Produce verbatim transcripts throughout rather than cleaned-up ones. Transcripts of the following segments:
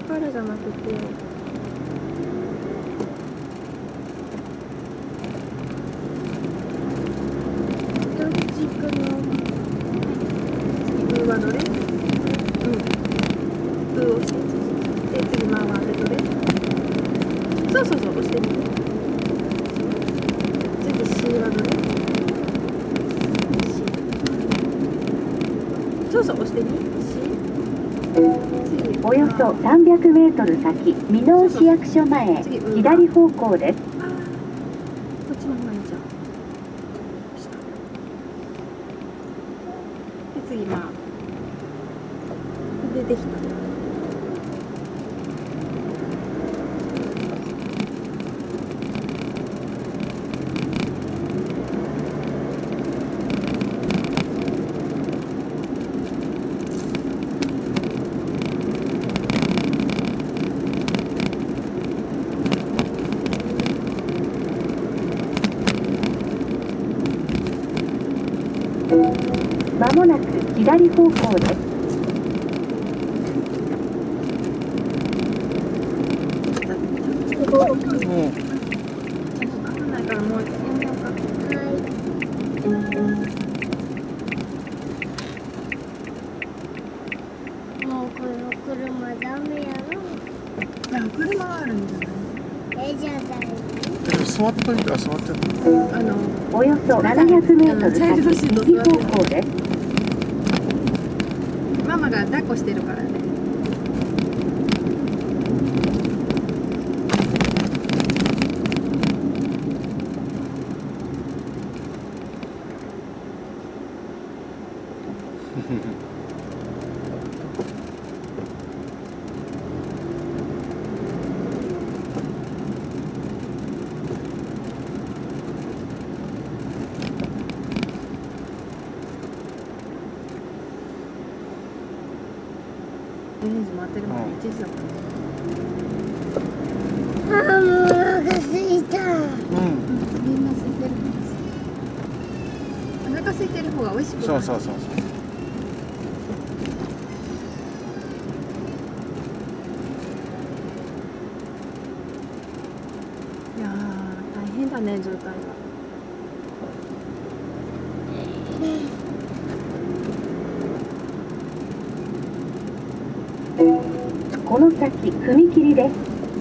からじゃなくて。どっちかな。次、ブーはどれ？うん。ブーを押して。で、次、マーはどれ？そうそうそう、押してみて。次、シーはどれ？シー。そうそう、押してみ。シー。 およそさんびゃくメートル先、箕面市役所前、左方向です。 ああ、こっちの方がいいじゃん。で、次、まあ。で、できた。 まもなく左方向です。 もうこの車ダメやろ。 いや、車があるんじゃない？ え、じゃあ大丈夫？ 座っといたら座ってる。 あの、 およそななひゃくメートル先、右方向です。 ママが抱っこしてるからね。じゅうにじ回ってるまでいちじだったね。 あー、もうお腹すいた。 うん。 みんな空いてるんです。お腹空いてる方が美味しくない？ そうそうそうそう。 いやー、大変だね、状態が。 この先、踏切です。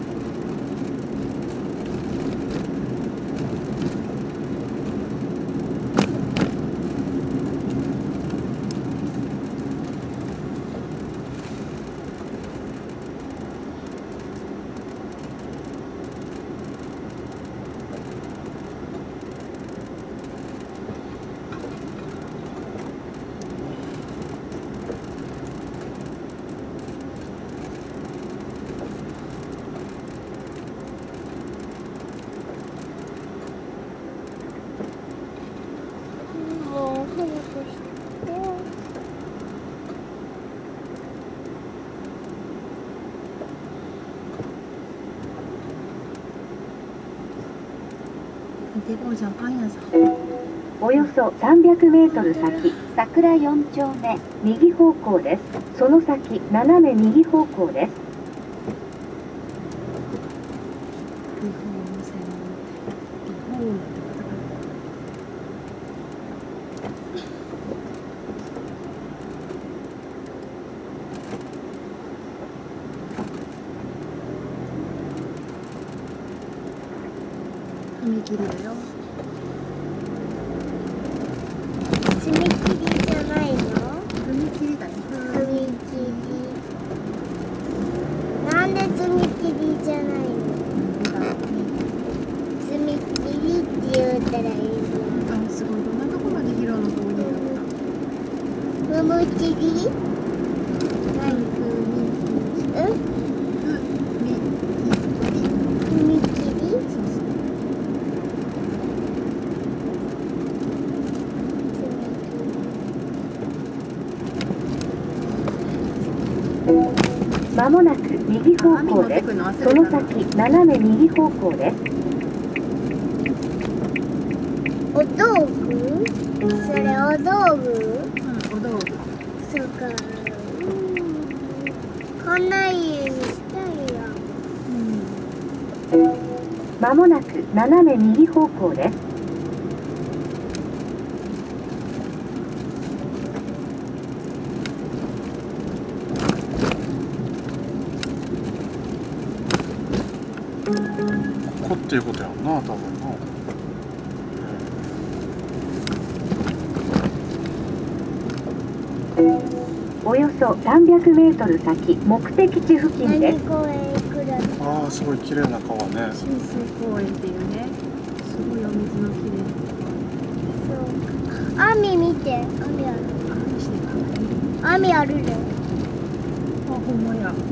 もう早くして。 見てこうじゃん、パン屋さん。 およそさんびゃくメートル先、桜よん丁目、右方向です。その先、斜め右方向です。 リフォーム専門店。リフォームってカタカナ。踏切だよ。 踏切じゃないの？ 踏切だよ。 踏切。なんで踏切じゃないの？踏切って言ったらいいじあ、すごい。どんなとこまで広の通りだった？ ゃん。踏切？何？うん？踏切？ まもなく右方向です。その先、斜め右方向です。 お道具？それお道具？ うん、お道具。 そうか。こんな家にしたまもなく斜め右方向です。 ここっていうことやんな、多分な。 およそさんびゃくメートル先、目的地付近です。 何公園行くだろう。 ああ、すごい綺麗な川ね。 浸水公園っていうね、すごいお水のきれいなとこそうか。網見て。網ある。 あるしてた。 網あるで。 あ、ほんまや。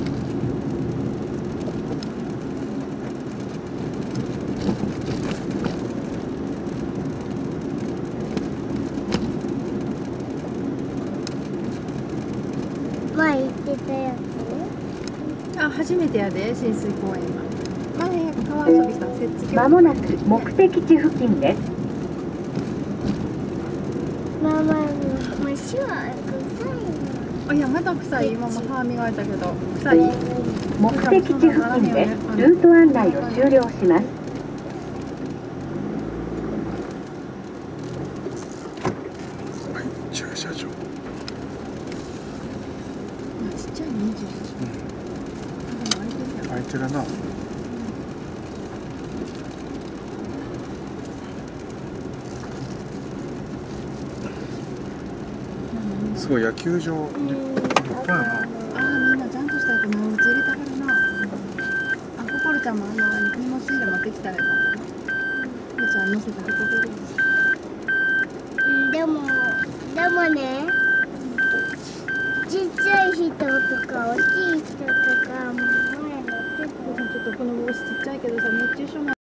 前行ってたやあ、初めてやで、浸水公園は。前川遊びさん、設置まもなく目的地付近です。 つ。まあまあ、虫は臭いな。 あ、いや、まだ臭い。今も歯磨いたけど、臭い。 目的地付近です。ルート案内を終了します。 駐車場。 あ、ちっちゃいね、駐車場。 うん。空いてるな。すごい野球場立派やな。 あー、みんなちゃんとしたやつのお家入れたからな。あ、こころちゃんもあの荷物入れ持ってきたらよかったな。ころちゃん乗せて運べる。 うんでも、でもね、ちっちゃい人とか大きい人とかも前乗ってた。 ちょっとこの帽子ちっちゃいけどさ、熱中症な